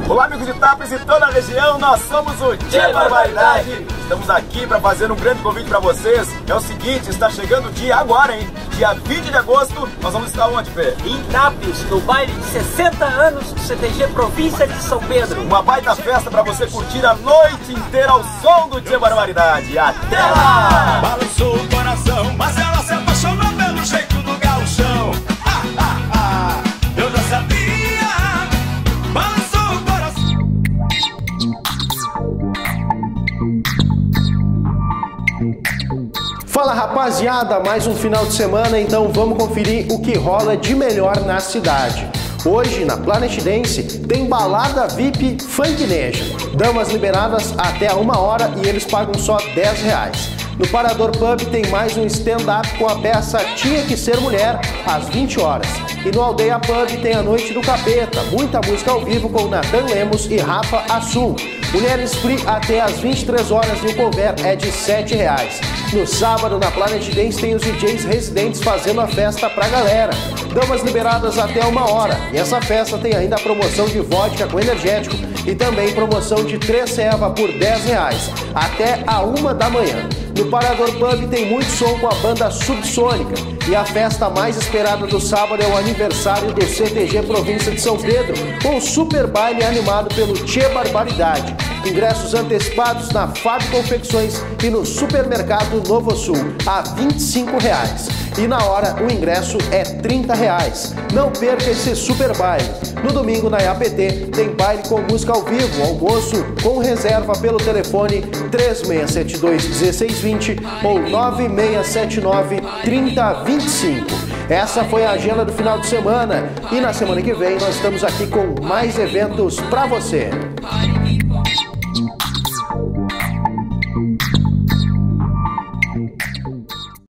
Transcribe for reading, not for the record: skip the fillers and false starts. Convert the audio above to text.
Olá, amigos de Tapes e toda a região, nós somos o Tchê Barbaridade. Estamos aqui para fazer um grande convite para vocês. É o seguinte, está chegando o dia agora, hein? Dia 20 de agosto, nós vamos estar onde, Fê? Em Tapes, no baile de 60 anos do CTG Província de São Pedro. Uma baita festa para você curtir a noite inteira ao som do Tchê Barbaridade. Até lá! Balançou o coração, mas ela se apaixonou pelo jeito do gauchão. Eu já sabia. Balançou o coração. Fala, rapaziada, mais um final de semana, então vamos conferir o que rola de melhor na cidade. Hoje, na Planet Dance, tem balada VIP Funk Nation. Damas liberadas até a 1h e eles pagam só R$10. No Parador Pub tem mais um stand-up com a peça Tinha Que Ser Mulher, às 20h. E no Aldeia Pub tem a Noite do Capeta, muita música ao vivo com Nathan Lemos e Rafa Assum. Mulheres Free até às 23h e o cover é de R$7. No sábado, na Planet Dance, tem os DJs residentes fazendo a festa pra galera. Damas liberadas até 1h. E essa festa tem ainda a promoção de vodka com energético e também promoção de 3 ceva por R$10, até a 1h. No Parador Pub tem muito som com a banda Subsônica. E a festa mais esperada do sábado é o aniversário do CTG Província de São Pedro, com um super baile animado pelo Tchê Barbaridade. Ingressos antecipados na Fábio Confecções e no Supermercado Novo Sul, a R$25. E na hora o ingresso é R$30. Não perca esse super baile. No domingo na IAPT tem baile com música ao vivo, almoço com reserva pelo telefone 3672-1620 ou 9679-3025. Essa foi a agenda do final de semana e na semana que vem nós estamos aqui com mais eventos para você.